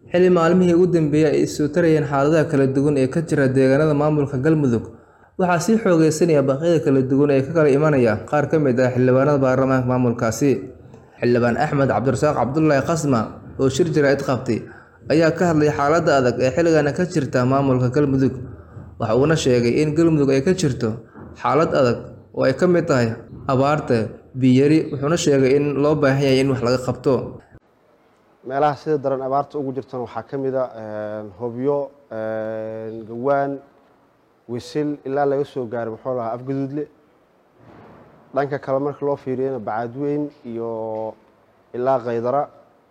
xilli maalmihii ugu dambeeyay ay soo tarayeen xaaladaha kala duwan ee ka jira deegaanada maamulka Galmudug waxaa sii xoogeysanaya baaqyada kala duwan ee ka kala imanaya qaar ka mid ah xildhibaanada baarlamaanka maamulkaasi. Xildhibaan Axmed Cabdirasaaq Cabdullaahi Qasma oo shir jaraa'id qabtay ayaa ka hadlay xaaladda adag ee xilligan ka jirta maamulka Galmudug. Waxa uuna sheegay in Galmudug ay ka jirto xaalad adag oo ay ka mid tahay abaarta, biyo yari, wuxuuna sheegay in loo baahan yahay in wax laga qabto. meelaha sida daran abaarta ugu jirtana waxaa ka mid ah hobyo, gawaan, wisil ilaa laga soo gaaray muxuu lahaa Afgaduudle. dhanka kale marka loo fiiriyana Bacaadweyn iyo ilaa Qaydara,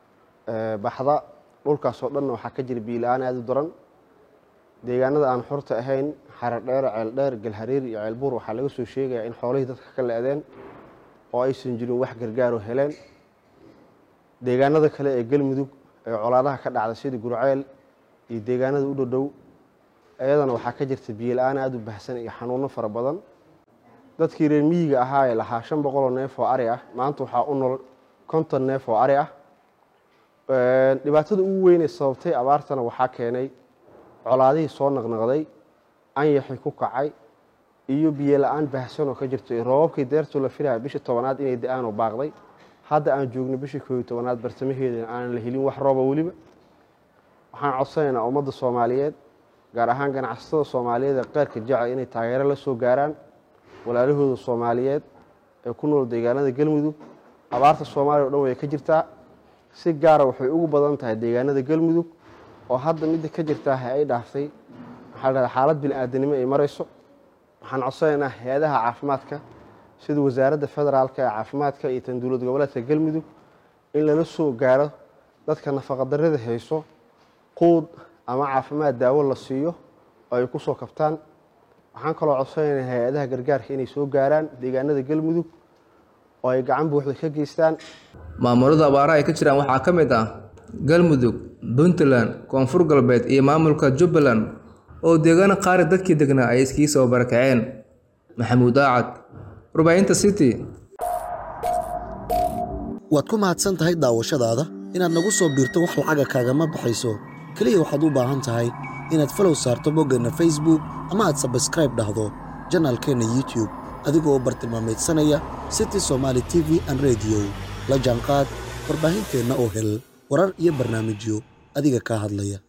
Baxda, dhulkaas oo dhan waxaa ka jira biyo la'aan aad u daran. deegaanada aan xurta ahayn Xaradheer, Ceeldheer, Galhareer iyo Ceelbuur waxaa laga soo sheegayaa in xoolihii dadka ka le'deen oo aysan jirin wax gargaar oo heleen. deegaanada kale ee Galmudug ee colaadaha ka dhacda sida Gurceel iyo deegaanada u dhow ayadana waxaa ka jirta biyo la'aan aad u baahsan iyo xanuuno fara badan. dadkii reer miyiga ahaa ee lahaa 500 oo neef oo ari ah maanta waxaa u nool 50 neef oo ari ah. dhibaatada ugu weyn ee sababtay abaartana waxaa keenay colaadihii soo naqnaqday, anyaxii ku kacay iyo biyo la'aan baahsan oo ka jirto. roobabkii deertu la filayo bishii 10aad inay da'aan oo baaqday. hadda aan joogno bishii 11aad bartamaheeda aan la helin wax roob waliba. waxaan codsanaynaa ummadda Soomaaliyeed gaar ahaan ganacsatada Soomaaliyeed ee qaarka jecel inay taageero la soo gaaraan walaalahooda Soomaaliyeed ee ku nool deegaanada Galmudug. abaarta Soomaaliya oo dhan way ka jirtaa, si gaar ah waxay ugu badan tahay deegaanada Galmudug oo hadda mid ka jirta ay dhaaftay xaalad bini'aadanimo ay marayso. waxaan codsanaynaa hay'adaha caafimaadka sida wasaaradda federaalka ee caafimaadka iyo tan dowlad goboleedka Galmudug in lala soo gaaro dadka nafaqa darrada hayso quud ama caafimaad daawo la siiyo oo ay ku soo kabtaan. waxaan kaloo codsanaynaa hay'adaha gargaarka inay soo gaaraan deegaanada Galmudug oo ay gacan buuxda ka geystaan. maamulada abaaraha ay ka jiraan waxaa ka mid ah Galmudug, Puntland, Koonfur Galbeed iyo maamulka Jubbaland oo deegaano qaar dadkii degnaa ay iskii soo barakaceen. Maxamuud Aacad, Warbaahinta City. waad ku mahadsan tahay daawashadaada. inaad nagu soo biirto wax lacaga kaagama baxayso. kaliya waxaad u baahan tahay inaad follow saarto boggeenna Facebook ama aad subscribe dhahdo channelkeena YouTube adigoo bartilmaameedsanaya City Somali TV and Radio. la jaanqaad warbaahinteenna oo hel warar iyo barnaamijyo adiga ka hadlaya.